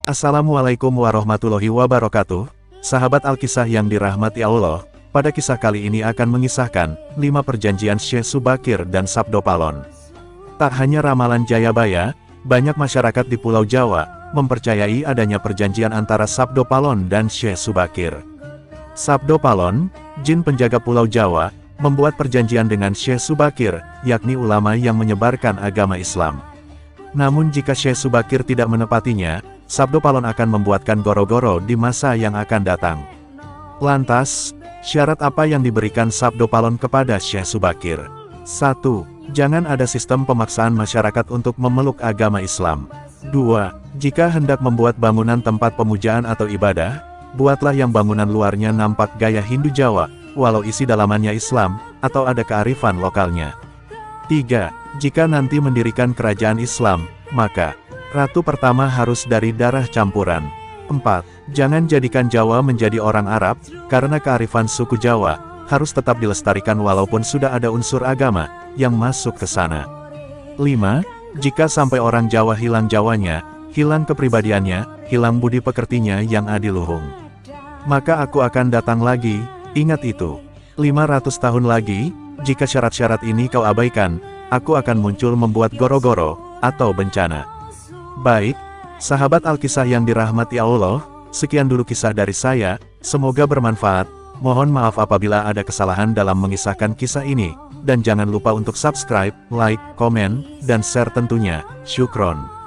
Assalamualaikum warahmatullahi wabarakatuh. Sahabat Alkisah yang dirahmati Allah, pada kisah kali ini akan mengisahkan 5 perjanjian Syekh Subakir dan Sabdo Palon. Tak hanya ramalan Jayabaya, banyak masyarakat di Pulau Jawa mempercayai adanya perjanjian antara Sabdo Palon dan Syekh Subakir. Sabdo Palon, jin penjaga Pulau Jawa, membuat perjanjian dengan Syekh Subakir, yakni ulama yang menyebarkan agama Islam. Namun jika Syekh Subakir tidak menepatinya, Sabdo Palon akan membuatkan goro-goro di masa yang akan datang. Lantas, syarat apa yang diberikan Sabdo Palon kepada Syekh Subakir? 1. Jangan ada sistem pemaksaan masyarakat untuk memeluk agama Islam. 2. Jika hendak membuat bangunan tempat pemujaan atau ibadah, buatlah yang bangunan luarnya nampak gaya Hindu Jawa, walau isi dalamannya Islam, atau ada kearifan lokalnya. 3. Jika nanti mendirikan kerajaan Islam, maka ratu pertama harus dari darah campuran. 4. Jangan jadikan Jawa menjadi orang Arab, karena kearifan suku Jawa harus tetap dilestarikan walaupun sudah ada unsur agama yang masuk ke sana. 5. Jika sampai orang Jawa hilang Jawanya, hilang kepribadiannya, hilang budi pekertinya yang adiluhung, maka aku akan datang lagi, ingat itu. 500 tahun lagi, jika syarat-syarat ini kau abaikan, aku akan muncul membuat goro-goro, atau bencana. Baik, sahabat Alkisah yang dirahmati Allah, sekian dulu kisah dari saya, semoga bermanfaat. Mohon maaf apabila ada kesalahan dalam mengisahkan kisah ini, dan jangan lupa untuk subscribe, like, komen, dan share tentunya. Syukron.